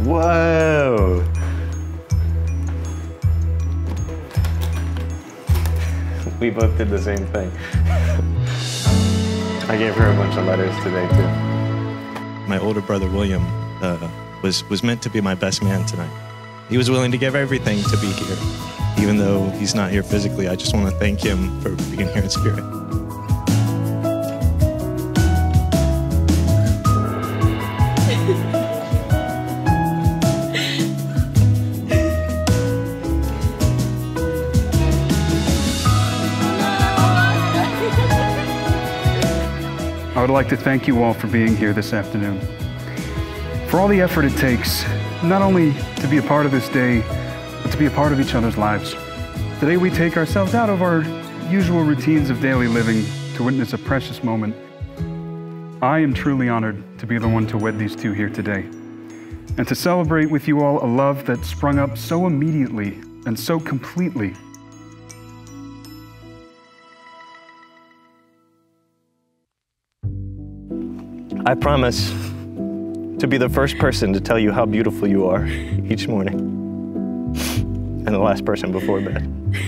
Whoa. We both did the same thing. I gave her a bunch of letters today, too. My older brother, William, was meant to be my best man tonight. He was willing to give everything to be here. Even though he's not here physically, I just want to thank him for being here in spirit. I would like to thank you all for being here this afternoon. For all the effort it takes, not only to be a part of this day, but to be a part of each other's lives. Today we take ourselves out of our usual routines of daily living to witness a precious moment. I am truly honored to be the one to wed these two here today, and to celebrate with you all a love that sprung up so immediately and so completely. I promise to be the first person to tell you how beautiful you are each morning, and the last person before bed.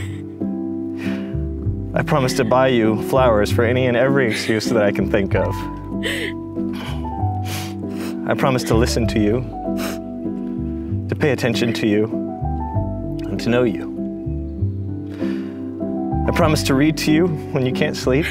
I promise to buy you flowers for any and every excuse that I can think of. I promise to listen to you, to pay attention to you, and to know you. I promise to read to you when you can't sleep,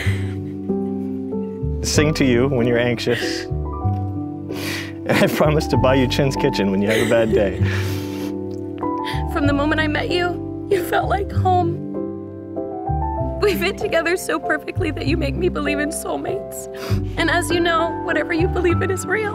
sing to you when you're anxious, and I promise to buy you Chin's Kitchen when you have a bad day. From the moment I met you, you felt like home. We fit together so perfectly that you make me believe in soulmates. And as you know, whatever you believe in is real.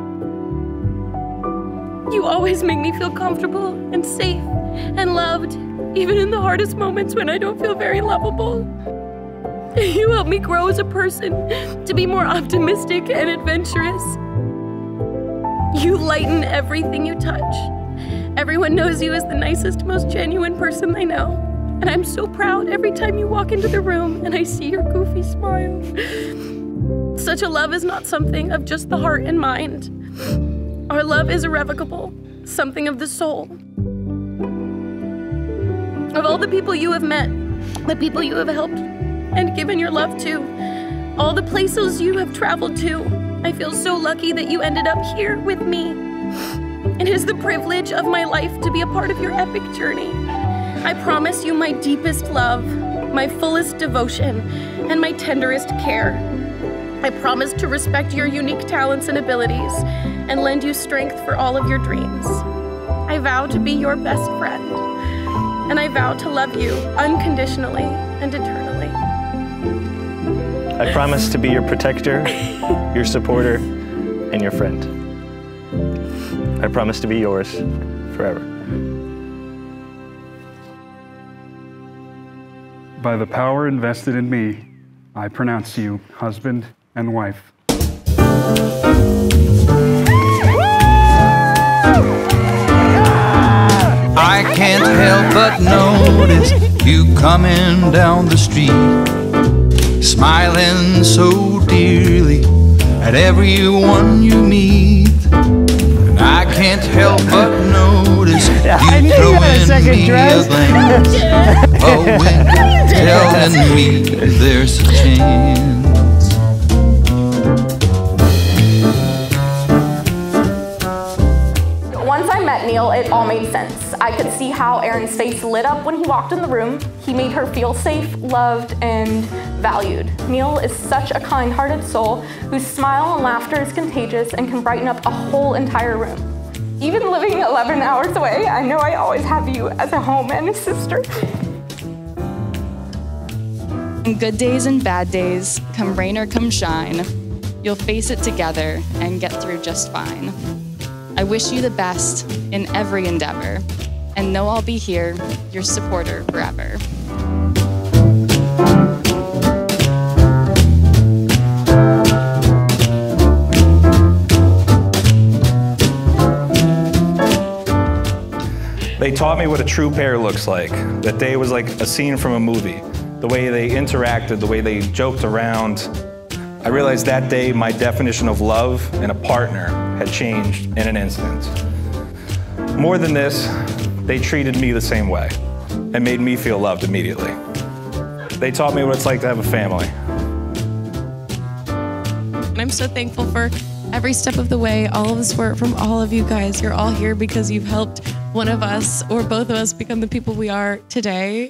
You always make me feel comfortable and safe and loved, even in the hardest moments when I don't feel very lovable. You help me grow as a person, to be more optimistic and adventurous. You lighten everything you touch. Everyone knows you as the nicest, most genuine person they know. And I'm so proud every time you walk into the room and I see your goofy smile. Such a love is not something of just the heart and mind. Our love is irrevocable, something of the soul. Of all the people you have met, the people you have helped and given your love to, all the places you have traveled to, I feel so lucky that you ended up here with me. It is the privilege of my life to be a part of your epic journey. I promise you my deepest love, my fullest devotion, and my tenderest care. I promise to respect your unique talents and abilities and lend you strength for all of your dreams. I vow to be your best friend, and I vow to love you unconditionally and eternally. I promise to be your protector, your supporter, and your friend. I promise to be yours forever. By the power invested in me, I pronounce you husband and wife. I can't help but notice you coming down the street, smiling so dearly at everyone you meet. And I can't help but notice you throwing me a glance, a wink, telling me there's a chance. Once I met Neil, it all made sense. I could see how Erin's face lit up when he walked in the room. He made her feel safe, loved, and valued. Neil is such a kind-hearted soul whose smile and laughter is contagious and can brighten up a whole entire room. Even living 11 hours away, I know I always have you as a home and a sister. In good days and bad days, come rain or come shine, you'll face it together and get through just fine. I wish you the best in every endeavor, and know I'll be here, your supporter forever. They taught me what a true pair looks like. That day was like a scene from a movie. The way they interacted, the way they joked around. I realized that day my definition of love and a partner had changed in an instant. More than this, they treated me the same way and made me feel loved immediately. They taught me what it's like to have a family. And I'm so thankful for every step of the way, all of the support from all of you guys. You're all here because you've helped one of us or both of us become the people we are today.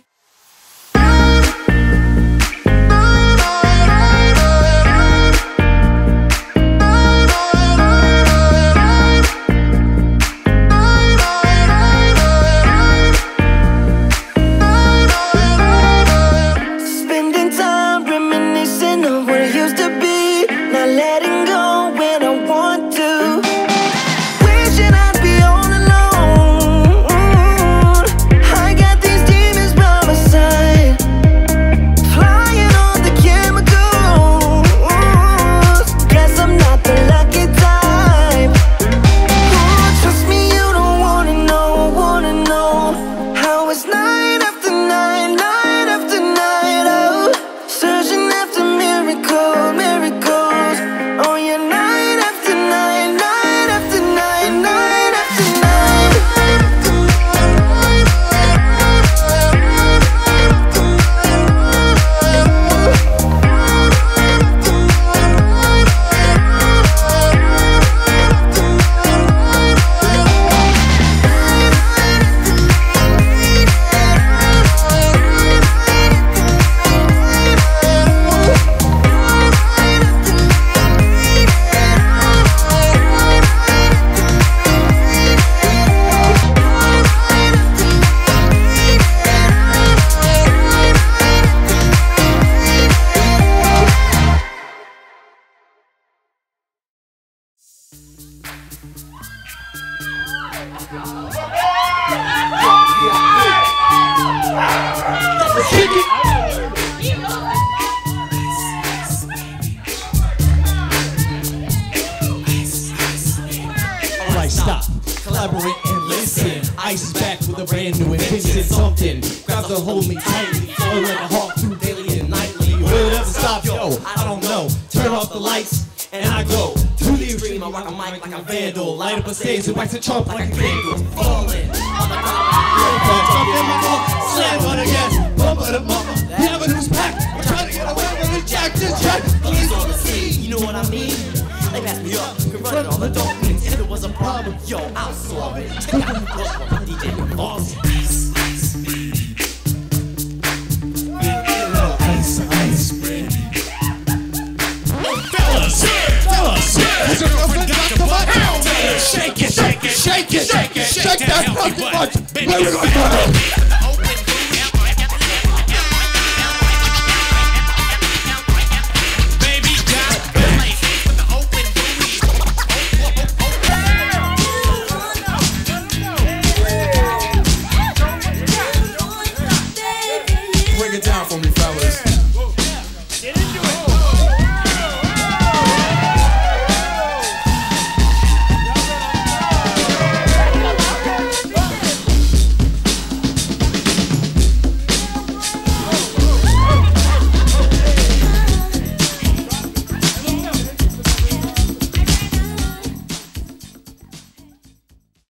Alright, stop, collaborate and listen. Ice is back with a brand new invention. Something grabs and hold me tightly, flowing like a hawk through daily and nightly. Will it ever stop? Yo, I don't know. Turn off the lights and I go to the extreme. I rock a mic like a vandal, light up a stage and wax a chump like a candle. Falling on the ground, jump in my car, slam on the gas, bumper to bumper. The avenue's packed. I'm trying to get away from the jack. This track, police on the scene. You know what I mean? They passed me up, confronted all the donkeys. If it was a problem, yo, I'll solve it. Check out the DJ Boss. Ice bread. Fellas, has your girlfriend got the butt? Shake it, shake it, shake it, shake it, shake that fucking butt. Where we going?